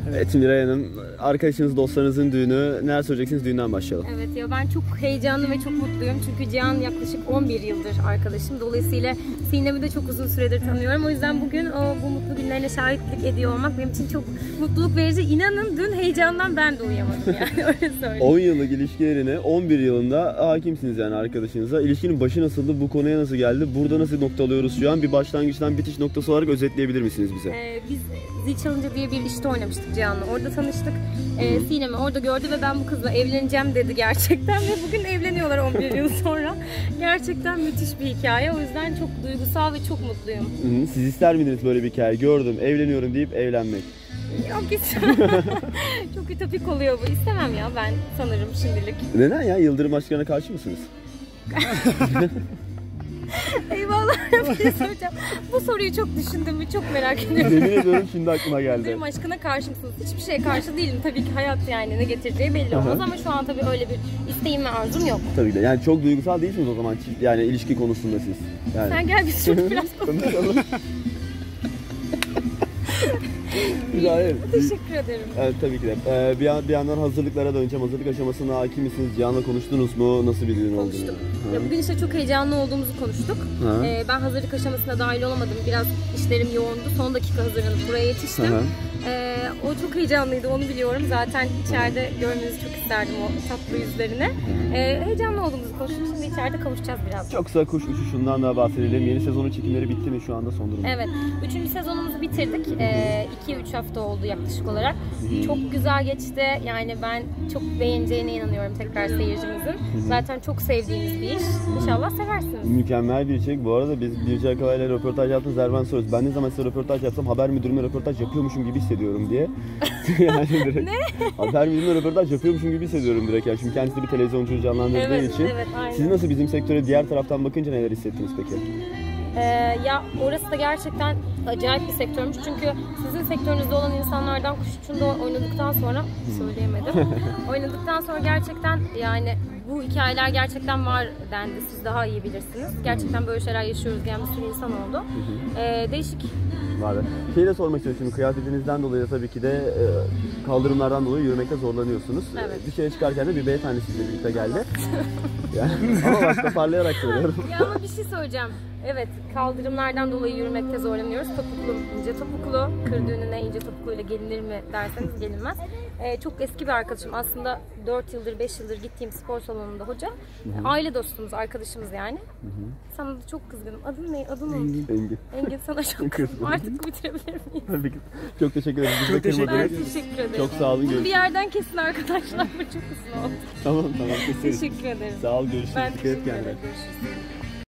Evet Miray Hanım, arkadaşınız, dostlarınızın düğünü. Neler söyleyeceksiniz? Düğünden başlayalım. Evet ya, ben çok heyecanlı ve çok mutluyum. Çünkü Cihan yaklaşık 11 yıldır arkadaşım. Dolayısıyla Sinem'i de çok uzun süredir tanıyorum. O yüzden bugün bu mutlu günlerine şahitlik ediyor olmak benim için çok mutluluk verici. İnanın dün heyecandan ben de uyuyamadım yani, öyle söyleyeyim. 10 yıllık ilişki yerine 11 yılında hakimsiniz yani arkadaşınıza. İlişkinin başı nasıldı? Bu konuya nasıl geldi? Burada nasıl nokta alıyoruz şu an? Bir başlangıçtan bitiş noktası olarak özetleyebilir misiniz bize? Biz Zil Çalınca diye bir işte oynamıştık Cihan'la. Orada tanıştık. Sinem'i orada gördü ve ben bu kızla evleneceğim dedi gerçekten. Ve bugün evleniyorlar 11 yıl sonra. Gerçekten müthiş bir hikaye. O yüzden çok duygusal ve çok mutluyum. Siz ister miydiniz böyle bir hikaye? Gördüm, evleniyorum deyip evlenmek. Yok hiç. Çok ütopik oluyor bu. İstemem ya ben sanırım şimdilik. Neden ya? Yıldırım aşklarına karşı mısınız? Eyvallah, bir şey soracağım. Bu soruyu çok düşündüm ve çok merak ediyorum. Yemin ediyorum şimdi aklıma geldi. Yıldırım aşkına karşı mısınız? Hiçbir şeye karşı değilim. Tabii ki hayat yani ne getireceği belli olmaz ama şu an tabii öyle bir isteğim ve arzum yok. Tabii de yani çok duygusal değilsiniz o zaman yani ilişki konusunda siz. Yani. Sen gel biz çok biraz konuşalım. Güzel. Teşekkür ederim. Evet tabii ki de. Bir yandan hazırlıklara döneceğim. Hazırlık aşamasına hakim misiniz? Cihan'la konuştunuz mu? Nasıl bir düğün oldu? Konuştuk. Ya bugün işte çok heyecanlı olduğumuzu konuştuk. Ben hazırlık aşamasına dahil olamadım. Biraz işlerim yoğundu. Son dakika hazırlanıp buraya yetiştim. O çok heyecanlıydı, onu biliyorum. Zaten içeride görmenizi çok isterdim o tatlı yüzlerini. Heyecanlı olduğumuzu konuştuk. Şimdi içeride kavuşacağız biraz. Çok kısa kuş uçuşundan da bahsedelim. Yeni sezonun çekimleri bitti mi şu anda, son durum? Evet. 3. sezonumuzu bitirdik. 2-3 hafta oldu yaklaşık olarak. Çok güzel geçti. Yani ben çok beğeneceğine inanıyorum tekrar seyircimizin. Zaten çok sevdiğimiz bir iş. İnşallah seversiniz. Mükemmel bir içerik. Bu arada biz Birce Akalay'la röportaj yaptığımız Zervan soruyoruz. Ben ne zaman size röportaj yapsam haber müdürüne röportaj yapıyormuşum gibi hissediyorum diye. Yani direkt, ne? Haber müdürüne röportaj yapıyormuşum gibi hissediyorum direkt. Yani çünkü kendisi bir televizyoncuyu canlandırdığı için. Evet, aynen. Siz nasıl bizim sektöre diğer taraftan bakınca neler hissettiniz peki? Ya orası da gerçekten acayip bir sektörmüş çünkü sizin sektörünüzde olan insanlardan Kuş Uçuşu'nda oynadıktan sonra söyleyemedim. Oynadıktan sonra gerçekten yani bu hikayeler gerçekten var dendi, siz daha iyi bilirsiniz. Gerçekten böyle şeyler yaşıyoruz diyen bir sürü insan oldu. Değişik. Var. Şeyi de sormak istiyorum şimdi, kıyafetinizden dolayı tabii ki de kaldırımlardan dolayı yürümekte zorlanıyorsunuz. Evet. Dışarı çıkarken de bir beyefendi sizle birlikte geldi. Yani, ama başta parlayarak söylüyorum. Ya ama bir şey söyleyeceğim. Evet, kaldırımlardan dolayı yürümekte zorlanıyoruz. Topuklu, ince topuklu. Kır düğününe ince topukluyla gelinir mi derseniz gelinmez. Çok eski bir arkadaşım. Aslında 4 yıldır, 5 yıldır gittiğim spor salonunda hoca. Aile dostumuz, arkadaşımız yani. Sana da çok kızgınım. Adın ne? Adını unut. Engin. Engin, sana çok kızgınım. Artık bitirebilir miyiz? Tabii ki. Çok teşekkür ederim. Çok teşekkür ederim. Ben teşekkür ederim. Çok sağ olun. Bunu bir yerden kesin arkadaşlar. Bu çok uzun oldu. Tamam keseriz. Teşekkür ederim. Sağ ol, görüşürüz. Ben Dikkat et teşekkür kendine. ederim. Görüşürüz.